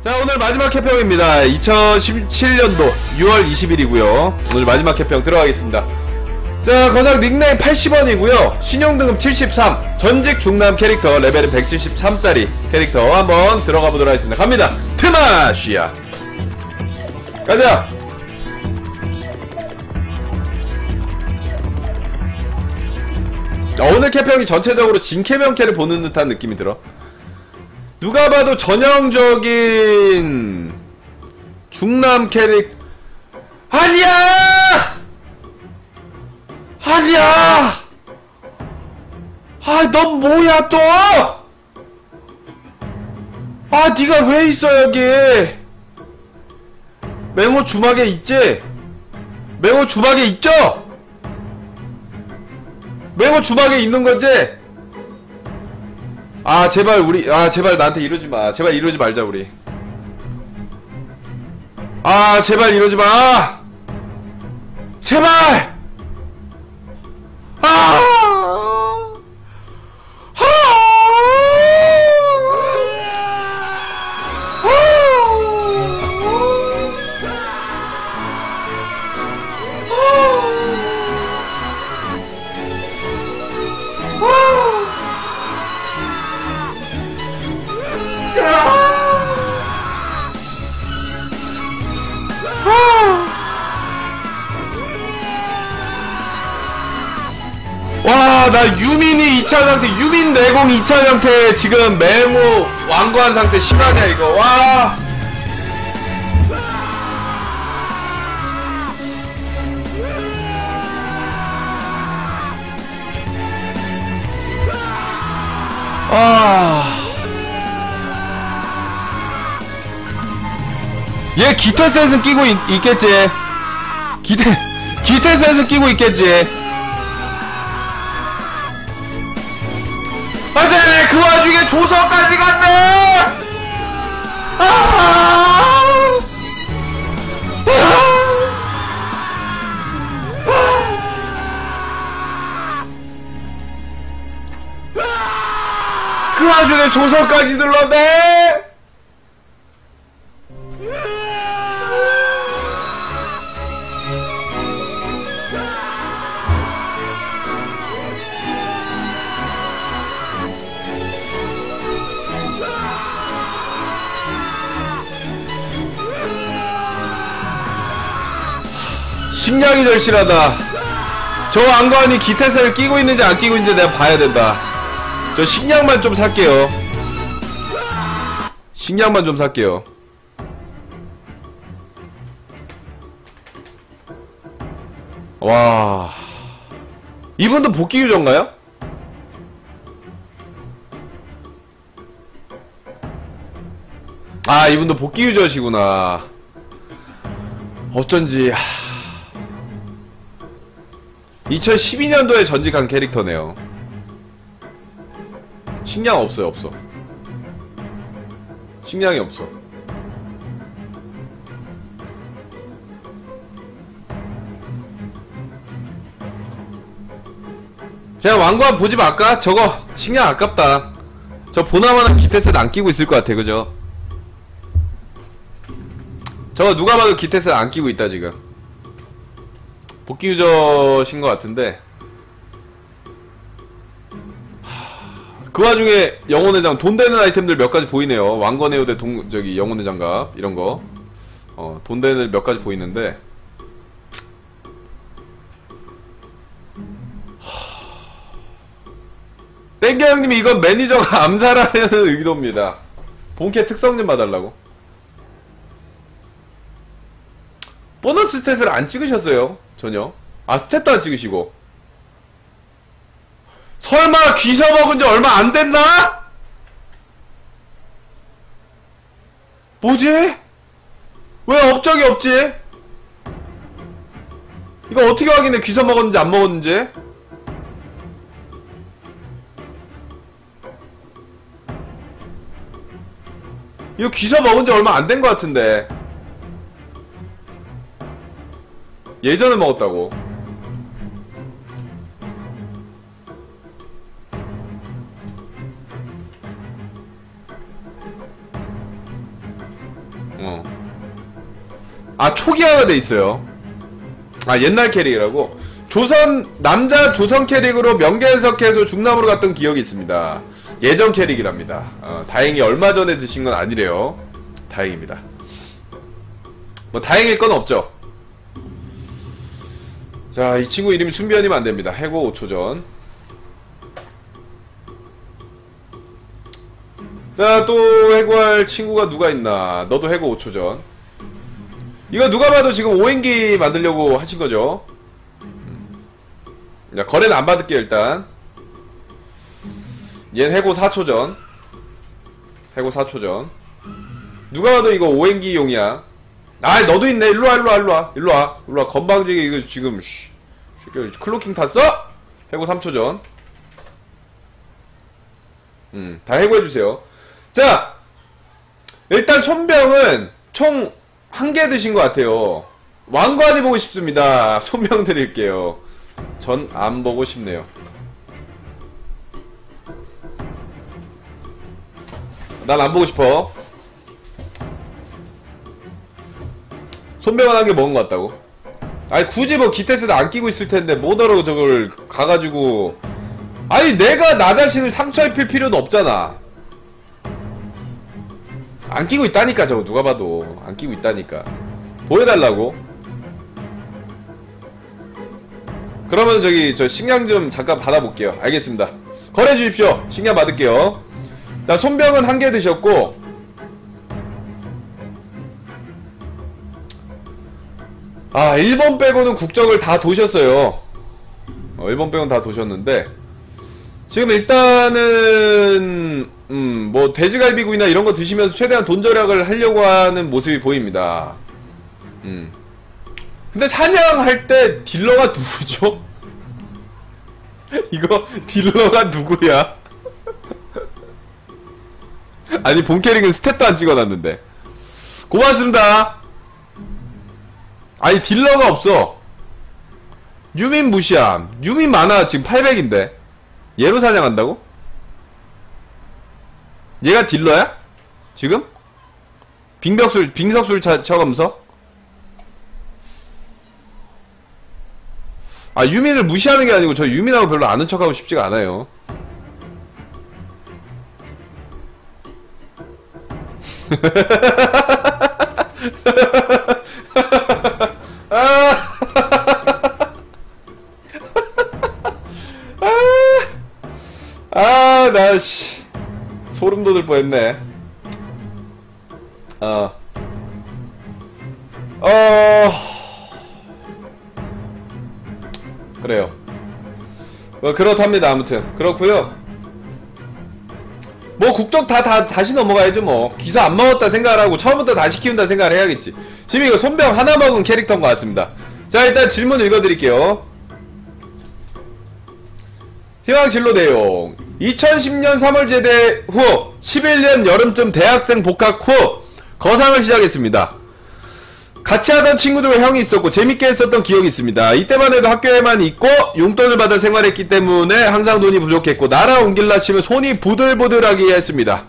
자, 오늘 마지막 개평입니다. 2017년도 6월 20일이고요 오늘 마지막 개평 들어가겠습니다. 자, 거상 닉네임 80원이고요 신용등급 73, 전직 중남 캐릭터, 레벨은 173짜리 캐릭터 한번 들어가 보도록 하겠습니다. 갑니다. 트마쉬야 가자. 오늘 캐평이 전체적으로 진캐명캐를 보는 듯한 느낌이 들어. 누가 봐도 전형적인 중남 캐릭. 아니야! 아니야! 아, 넌 뭐야 또! 아, 니가 왜 있어 여기? 맹호 주막에 있지? 맹호 주막에 있죠? 맹호 주막에 있는 건지? 아, 제발 우리, 아, 제발 나한테 이러지 마. 제발 이러지 말자 우리. 아, 제발 이러지 마. 제발. 아. 와, 나 유민이 2차 상태, 유민 내공 2차 상태 지금 맹호 완고한 상태 실화냐 이거. 와. 아. 얘 깃털 셋은 끼고 있겠지. 깃털 셋은 끼고 있겠지. 안돼! 그 와중에 조서까지 갔네! 그 와중에 조서까지 들렀네! 식량이 절실하다. 저 왕관이 기태세를 끼고 있는지 안 끼고 있는지 내가 봐야 된다. 저 식량만 좀 살게요. 식량만 좀 살게요. 와, 이분도 복귀 유저인가요? 아, 이분도 복귀 유저시구나. 어쩐지 2012년도에 전직한 캐릭터네요. 식량 없어요. 없어. 식량이 없어. 그냥 왕관 보지 말까? 저거 식량 아깝다. 저 보나마나 기태셋 안 끼고 있을 것 같아. 그죠? 저거 누가 봐도 기태셋 안 끼고 있다 지금. 복귀 유저신 것 같은데. 그 와중에 영혼의 장, 돈 되는 아이템들 몇 가지 보이네요. 왕건의 요대, 저기 영혼의 장갑 이런 거. 돈 되는 몇 가지 보이는데. 땡겨 형님이 이건 매니저가 암살하려는 의도입니다. 본캐 특성 좀 봐달라고. 보너스 스탯을 안 찍으셨어요. 전혀. 아, 스탯도 안 찍으시고. 설마 귀서 먹은 지 얼마 안 됐나? 뭐지? 왜 업적이 없지? 이거 어떻게 확인해? 귀서 먹었는지 안 먹었는지? 이거 귀서 먹은 지 얼마 안 된 것 같은데. 예전에 먹었다고. 아, 초기화가 돼 있어요. 아, 옛날 캐릭이라고. 조선 남자 조선 캐릭으로 명계해석해서 중남으로 갔던 기억이 있습니다. 예전 캐릭이랍니다. 다행히 얼마 전에 드신 건 아니래요. 다행입니다. 뭐 다행일 건 없죠. 자, 이 친구 이름이 순변이면 안됩니다. 해고 5초 전. 자, 또 해고할 친구가 누가 있나. 너도 해고 5초 전. 이거 누가 봐도 지금 오행기 만들려고 하신 거죠. 자, 거래는 안 받을게요. 일단 얜 해고 4초 전. 해고 4초 전. 누가 봐도 이거 오행기용이야. 아, 너도 있네. 일로와 일로와 일로와 일로와 일로와. 건방지게 이거 지금 클로킹 탔어? 해고 3초 전. 다 해고해주세요. 자, 일단 손병은 총 1개 드신 것 같아요. 왕관이 보고 싶습니다. 손병 드릴게요. 전 안 보고 싶네요. 난 안 보고 싶어. 손병은 1개 먹은 것 같다고? 아니, 굳이 뭐 기테스도 안 끼고 있을 텐데 뭐더러 저걸 가가지고. 아니, 내가 나 자신을 상처 입힐 필요도 없잖아. 안 끼고 있다니까. 저거 누가 봐도 안 끼고 있다니까. 보여달라고. 그러면 저기 저 식량 좀 잠깐 받아볼게요. 알겠습니다. 거래 주십시오. 식량 받을게요. 자, 손병은 1개 드셨고, 아, 일본 빼고는 국적을 다 도셨어요. 일본 빼고는 다 도셨는데, 지금 일단은 뭐 돼지갈비구이나 이런 거 드시면서 최대한 돈 절약을 하려고 하는 모습이 보입니다. 근데 사냥할 때 딜러가 누구죠? 이거 딜러가 누구야? 아니, 본 캐릭은 스탯도 안 찍어놨는데. 고맙습니다. 아니, 딜러가 없어. 유민 무시함. 유민 많아. 지금 800인데 얘로 사냥한다고? 얘가 딜러야? 지금? 빙석술 쳐가면서? 아, 유민을 무시하는 게 아니고 저 유민하고 별로 아는 척하고 싶지가 않아요. 나 씨 소름 돋을 뻔했네. 그래요. 그렇답니다. 아무튼 그렇고요. 뭐 국적 다시 넘어가야죠. 뭐 기사 안 먹었다 생각을 하고 처음부터 다시 키운다 생각을 해야겠지. 지금 이거 손병 하나 먹은 캐릭터인 것 같습니다. 자, 일단 질문 읽어드릴게요. 희망 진로 내용. 2010년 3월 제대 후 11년 여름쯤 대학생 복학 후 거상을 시작했습니다. 같이 하던 친구들과 형이 있었고 재밌게 했었던 기억이 있습니다. 이때만 해도 학교에만 있고 용돈을 받아 생활했기 때문에 항상 돈이 부족했고 나라 옮길라 치면 손이 부들부들하게 했습니다.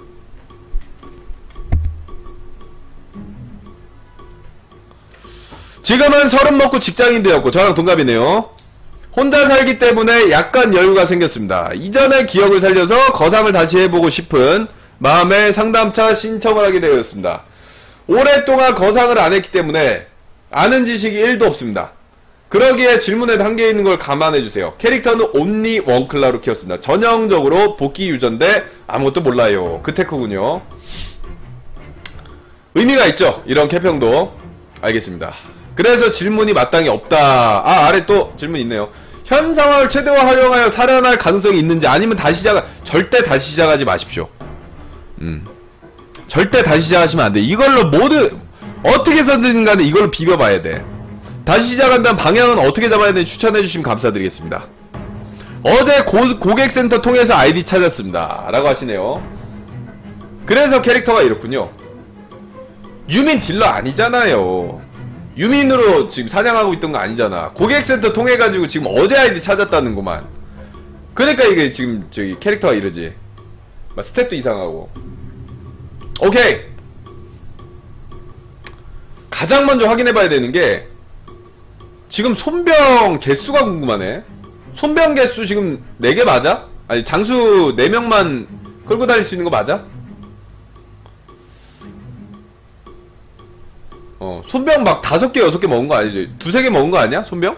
지금은 30 먹고 직장인 되었고 저랑 동갑이네요. 혼자 살기 때문에 약간 여유가 생겼습니다. 이전의 기억을 살려서 거상을 다시 해보고 싶은 마음에 상담차 신청을 하게 되었습니다. 오랫동안 거상을 안 했기 때문에 아는 지식이 1도 없습니다. 그러기에 질문에 담겨있는 걸 감안해주세요. 캐릭터는 온리 원클라로 키웠습니다. 전형적으로 복귀 유저인데 아무것도 몰라요. 그 테크군요. 의미가 있죠. 이런 개평도. 알겠습니다. 그래서 질문이 마땅히 없다. 아래 또 질문 있네요. 현 상황을 최대화 활용하여 살아날 가능성이 있는지 아니면 절대 다시 시작하지 마십시오. 절대 다시 시작하시면 안 돼. 이걸로 어떻게 해서든 간에 이걸로 비벼봐야 돼. 다시 시작한다는 방향은 어떻게 잡아야 되는지 추천해주시면 감사드리겠습니다. 어제 고객센터 통해서 아이디 찾았습니다. 라고 하시네요. 그래서 캐릭터가 이렇군요. 유민 딜러 아니잖아요. 유민으로 지금 사냥하고 있던 거 아니잖아. 고객센터 통해가지고 지금 어제 아이디 찾았다는구만. 그러니까 이게 지금 저기 캐릭터가 이러지. 막 스탯도 이상하고. 오케이. 가장 먼저 확인해봐야 되는게 지금 손병 개수가 궁금하네. 손병 개수 지금 4개 맞아? 아니 장수 4명만 끌고 다닐 수 있는 거 맞아? 손병 막 5개 6개 먹은 거 아니지? 2-3개 먹은 거 아니야? 손병?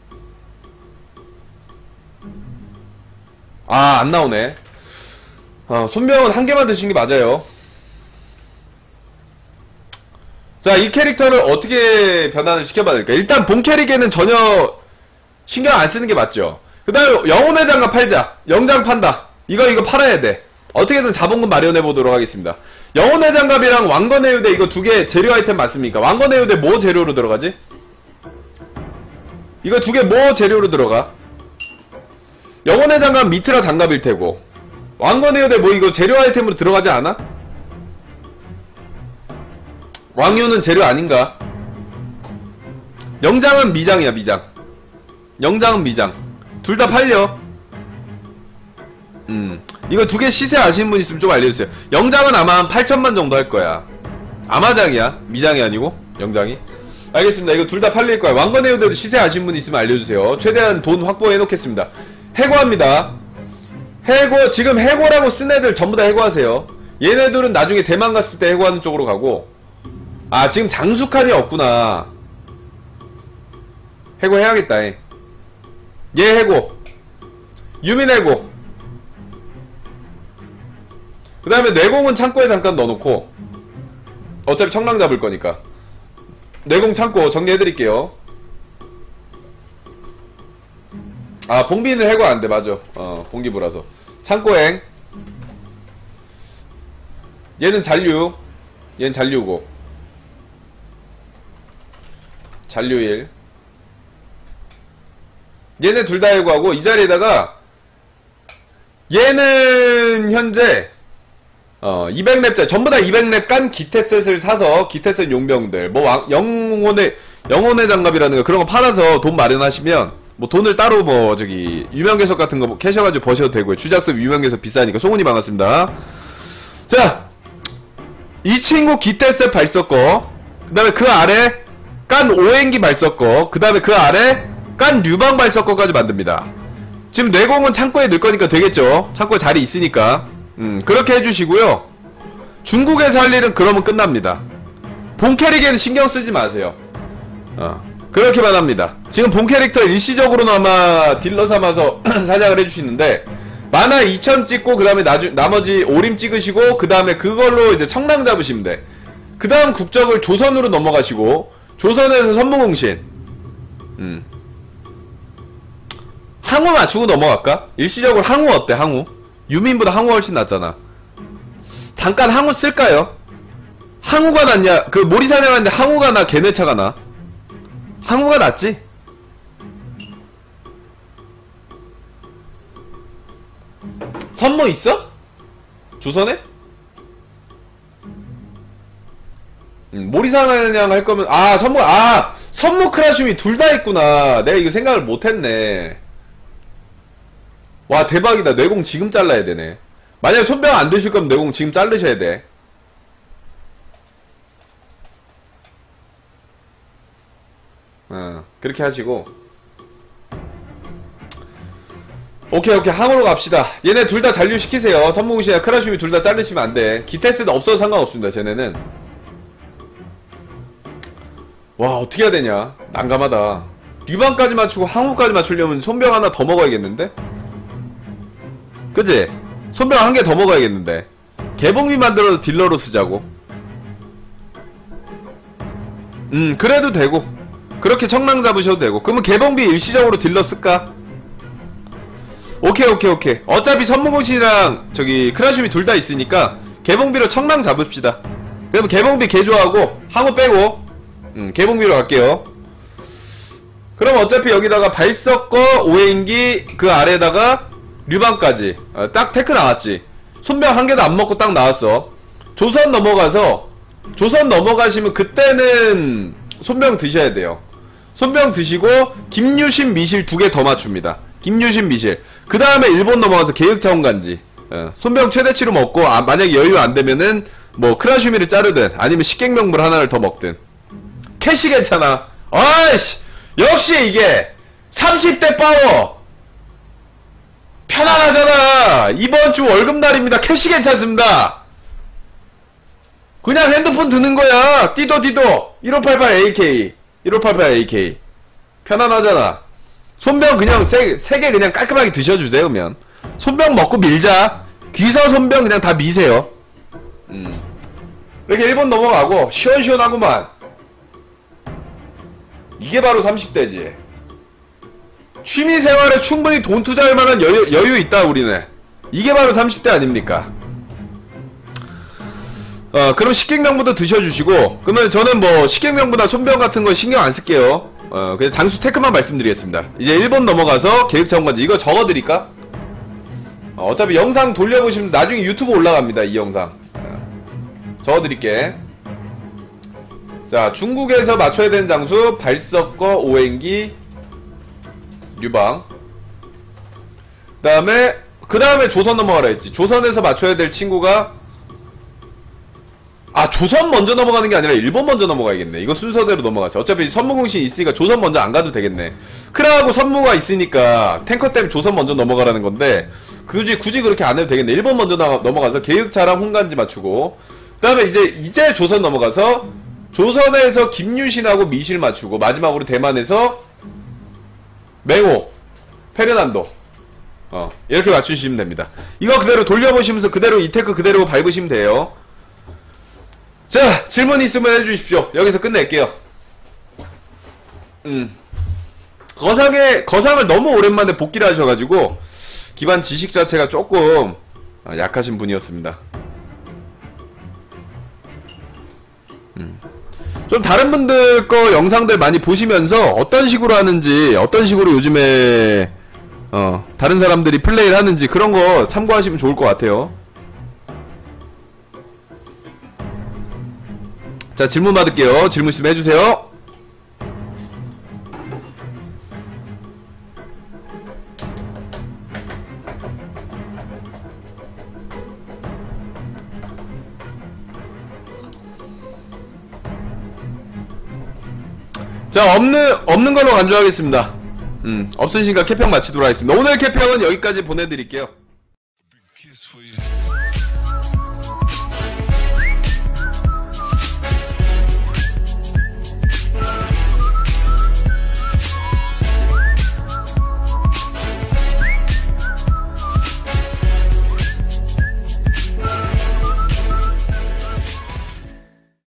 아 안 나오네. 손병은 1개만 드신 게 맞아요. 자, 이 캐릭터를 어떻게 변환을 시켜봐야 될까? 일단 본 캐릭에는 전혀 신경 안 쓰는 게 맞죠. 그 다음에 영혼의 장갑 팔자. 영장 판다. 이거 팔아야 돼. 어떻게든 자본금 마련해 보도록 하겠습니다. 영혼의 장갑이랑 왕건의 유대 이거 2개 재료 아이템 맞습니까? 왕건의 유대 뭐 재료로 들어가지? 이거 2개 뭐 재료로 들어가? 영혼의 장갑 미트라 장갑일 테고 왕건의 유대 뭐 이거 재료 아이템으로 들어가지 않아? 왕유는 재료 아닌가? 영장은 미장이야 미장. 영장은 미장. 둘 다 팔려. 이거 2개 시세 아시는 분 있으면 좀 알려주세요. 영장은 아마 한 8천만 정도 할 거야. 아마장이야 미장이 아니고 영장이. 알겠습니다. 이거 둘 다 팔릴 거야. 왕건의 유대도 시세 아시는 분 있으면 알려주세요. 최대한 돈 확보해 놓겠습니다. 해고합니다. 해고. 지금 해고라고 쓴 애들 전부 다 해고하세요. 얘네들은 나중에 대만 갔을 때 해고하는 쪽으로 가고. 아 지금 장수칸이 없구나. 해고해야겠다. 얘 해고. 유민 해고. 그 다음에 뇌공은 창고에 잠깐 넣어놓고 어차피 청랑 잡을 거니까 뇌공 창고 정리해드릴게요. 아 봉비는 해고 안돼. 맞아. 봉기부라서 창고행. 얘는 잔류. 얘는 잔류고 잔류일. 얘네 둘 다 해고하고 이 자리에다가 얘는 현재 200렙짜리 전부 다 200렙 깐 기태셋을 사서 기태셋 용병들 뭐 영혼의 장갑이라는 거 그런 거 팔아서 돈 마련하시면 뭐 돈을 따로 뭐 저기 유명계석 같은 거 캐셔가지고 버셔도 되고요. 주작섭 유명계석 비싸니까. 송은이 반갑습니다. 자, 이 친구 기태셋 발석거, 그 다음에 그 아래 깐 오행기 발석거, 그 다음에 그 아래 깐 류방 발석거까지 만듭니다. 지금 뇌공은 창고에 넣을 거니까 되겠죠. 창고에 자리 있으니까. 그렇게 해주시고요. 중국에서 할 일은 그러면 끝납니다. 본 캐릭에는 신경 쓰지 마세요. 그렇게만 합니다. 지금 본 캐릭터 일시적으로는 아마 딜러 삼아서 사냥을 해주시는데 만화 2000 찍고 그 다음에 나머지 오림 찍으시고 그 다음에 그걸로 이제 청랑 잡으시면 돼. 그 다음 국적을 조선으로 넘어가시고 조선에서 선무공신 항우 맞추고 넘어갈까? 일시적으로 항우 어때? 항우 유민보다 항우 훨씬 낫잖아. 잠깐 항우 쓸까요? 항우가 낫냐? 그 모리사냥하는데 항우가 나 개뇌차가 나? 항우가 낫지? 선모 있어? 조선에? 모리사냥 할 거면 선모 크라슘이 둘 다 있구나. 내가 이거 생각을 못했네. 와 대박이다. 뇌공 지금 잘라야 되네. 만약에 손병 안 되실 거면 뇌공 지금 자르셔야 돼. 그렇게 하시고 오케이 항으로 갑시다. 얘네 둘 다 잔류시키세요. 선무공신이나 크라슘이 둘 다 자르시면 안돼. 기테스는 없어도 상관없습니다. 쟤네는. 와 어떻게 해야 되냐. 난감하다. 류방까지 맞추고 항우까지 맞추려면 손병 하나 더 먹어야겠는데? 그치? 손병 한 개 더 먹어야겠는데. 개봉비 만들어서 딜러로 쓰자고. 그래도 되고 그렇게 청랑 잡으셔도 되고. 그러면 개봉비 일시적으로 딜러 쓸까? 오케이 어차피 선무공신이랑 저기 크라슘이 둘 다 있으니까 개봉비로 청랑 잡읍시다. 그러면 개봉비 개 좋아하고 항우 빼고 개봉비로 갈게요. 그럼 어차피 여기다가 발석거 오행기 그 아래에다가 류방까지 딱 테크 나왔지. 손병 한 개도 안 먹고 딱 나왔어. 조선 넘어가시면 그때는 손병 드셔야 돼요. 손병 드시고 김유신 미실 2개 더 맞춥니다. 김유신 미실. 그 다음에 일본 넘어가서 계획차원간지 손병 최대치로 먹고 만약에 여유 안되면은 뭐 크라슈미를 자르든 아니면 식객명물 하나를 더 먹든 캐시 괜찮아. 아이씨, 역시 이게 30대 파워 편안하잖아. 이번주 월급날입니다. 캐시 괜찮습니다. 그냥 핸드폰 드는 거야. 띠도띠도 1588AK 1588AK 편안하잖아. 손병 그냥 세 개 그냥 깔끔하게 드셔주세요. 그러면 손병 먹고 밀자. 귀서 손병 그냥 다 미세요. 이렇게 1번 넘어가고 시원시원하구만. 이게 바로 30대지. 취미생활에 충분히 돈 투자할 만한 여유 있다 우리는. 이게 바로 30대 아닙니까? 그럼 식객명부터 드셔주시고, 그러면 저는 뭐 식객명보다 손병 같은 거 신경 안 쓸게요. 그냥 장수 테크만 말씀드리겠습니다. 이제 1번 넘어가서 계획자원관제 이거 적어드릴까? 어차피 영상 돌려보시면 나중에 유튜브 올라갑니다. 이 영상 적어드릴게. 자, 중국에서 맞춰야 되는 장수 발석거 오행기 류방. 그 다음에 조선 넘어가라 했지. 조선에서 맞춰야 될 친구가, 조선 먼저 넘어가는 게 아니라 일본 먼저 넘어가야겠네. 이거 순서대로 넘어가세요. 어차피 선무공신 있으니까 조선 먼저 안 가도 되겠네. 크라하고 선무가 있으니까 탱커 때문에 조선 먼저 넘어가라는 건데, 굳이 그렇게 안 해도 되겠네. 일본 먼저 넘어가서 계획차랑 홍간지 맞추고, 그 다음에 이제 조선 넘어가서 조선에서 김유신하고 미실 맞추고, 마지막으로 대만에서 맹호, 페르난도 이렇게 맞추시면 됩니다. 이거 그대로 돌려보시면서 그대로 이 테크 그대로 밟으시면 돼요. 자, 질문 있으면 해주십시오. 여기서 끝낼게요. 거상을 너무 오랜만에 복귀를 하셔가지고 기반 지식 자체가 조금 약하신 분이었습니다. 좀 다른 분들 거 영상들 많이 보시면서 어떤 식으로 하는지, 어떤 식으로 요즘에 다른 사람들이 플레이를 하는지 그런 거 참고하시면 좋을 것 같아요. 자, 질문 받을게요. 질문 있으면 해주세요. 자, 없는 걸로 간주하겠습니다. 없으시니까 캐평 마치도록 하겠습니다. 오늘 캐평은 여기까지 보내드릴게요.